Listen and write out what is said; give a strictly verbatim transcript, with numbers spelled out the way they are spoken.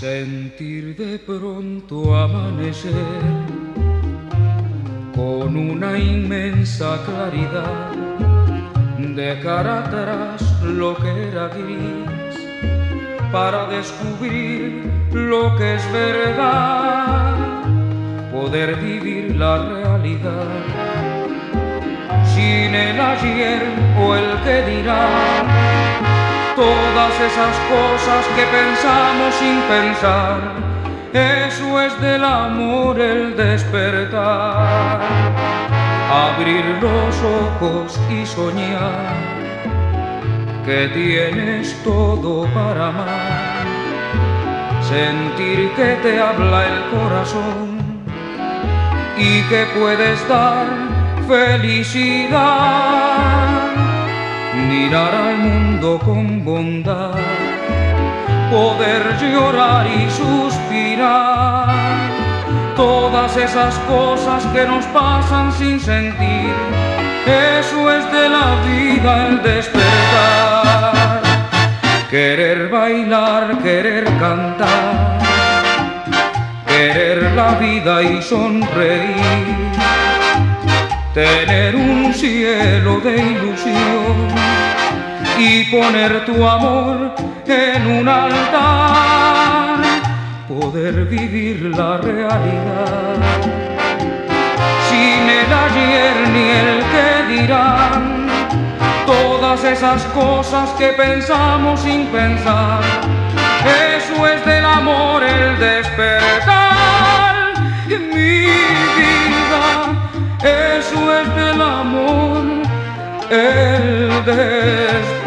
Sentir de pronto amanecer con una inmensa claridad, dejar atrás lo que era gris para descubrir lo que es verdad, poder vivir la realidad sin el ayer o el que dirá. Todas esas cosas que pensamos sin pensar, eso es del amor el despertar. Abrir los ojos y soñar que tienes todo para amar. Sentir que te habla el corazón y que puedes dar felicidad. Mirar al mundo con bondad, poder llorar y suspirar. Todas esas cosas que nos pasan sin sentir, eso es de la vida el despertar. Querer bailar, querer cantar, querer la vida y sonreír, tener un cielo de ilusión y poner tu amor en un altar, poder vivir la realidad sin el ayer ni el que dirán. Todas esas cosas que pensamos sin pensar, eso es del amor el despertar. Mi vida, eso es del amor el despertar.